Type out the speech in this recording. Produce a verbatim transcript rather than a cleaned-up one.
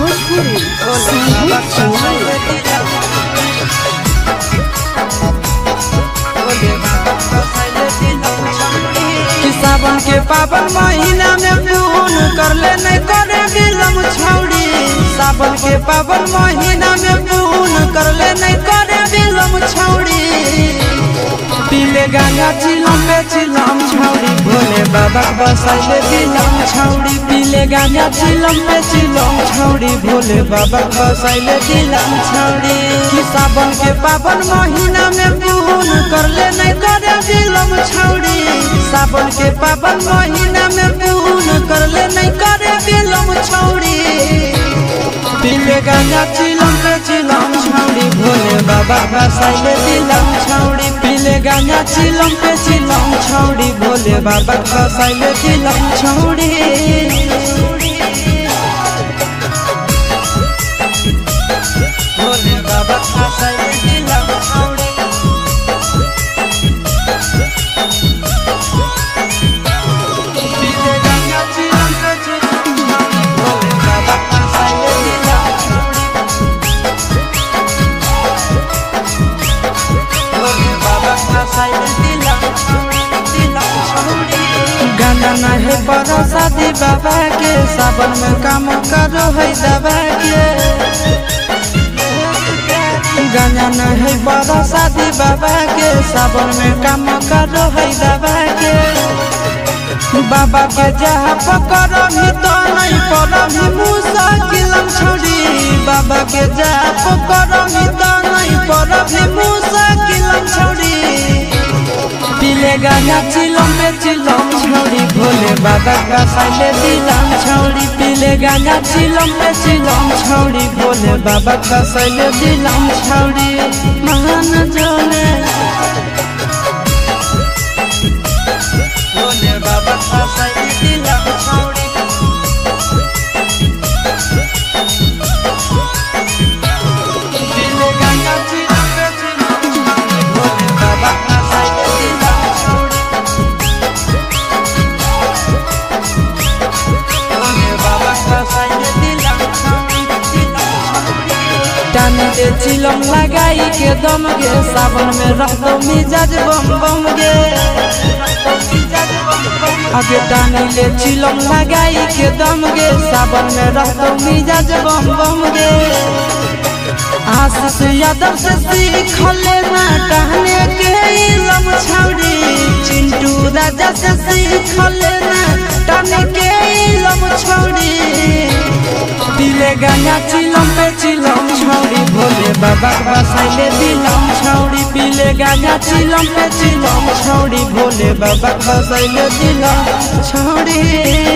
भोजपुरी सावन के पावन महीना में फोन कर ले नहीं करे बिलम छौड़ी। सावन के पावन महीना में फोन कर ले नहीं करे बिलम छौड़ी। पीले गांजा चिलम पे चिलम छौड़ी भोले बाबा बसाइले दिलम छौड़ी। पीले गांजा चिलम पे चिलम छौड़ी भोले बाबा बसाइले दिलम छौड़ी। कि सावन के पावन महीना में फोन कर ले नहीं करे बिलम छौड़ी। सावन के पावन महीना में फोन कर ले नहीं करे बिलम छौड़ी। पीले गांजा चिलम पे चिलम छौड़ी भोले बाबा बसाइले दिलम छौड़ी। पीले गांजा चिलम पे चिलम छौड़ी भोले बाबा बसाइले दिलम छौड़ी। भोले बाबा बसाइले दिलम छौड़ी। गाना नहीं बड़ा शादी बाबा के सावन में काम करो है दबा के। गाना नहीं बड़ा शादी बाबा के सावन में काम करो है दबा के। बाबा के जहाँ पकड़ भी तो नहीं पड़ भी मुश्किल छोड़ी। बाबा के जहाँ पकड़ भी तो नहीं पड़ भी मुश्किल छोड़ी। पीले गांजा चिलम पे चिलम छौड़ी भोले बाबा बसाइले दिलम छौड़ी। पीले गांजा चिलम पे चिलम छौड़ी भोले बाबा बसाइले दिलम छौड़ी। महान जोले भोले बाबा बसाइले दिलम छौड़ी। पीले गांजा चिलम पे चिलम छौड़ी भोले बाबा बसाइले दिलम छौड़ी। भोले बाबा बसाइले दिलम छौड़ी। टानी दे चिलम लगाई के दम गे सावन में रहतो मिजाज बम बम गे। आगे टानी ले चिलम लगाई के दम गे सावन में रहतो मिजाज बम बम गे। आशीष यादव से सीख लेना टहने के इलम छौड़ी। चिंटू राजा से सीख लेना टहने के इलम छौड़ी। पीले गांजा चिलम पे चिलम छौड़ी भोले बाबा बसाइले दिलम छौड़ी। पीले गांजा चिलम पे चिलम छौड़ी भोले बाबा बसाइले दिलम छौड़ी।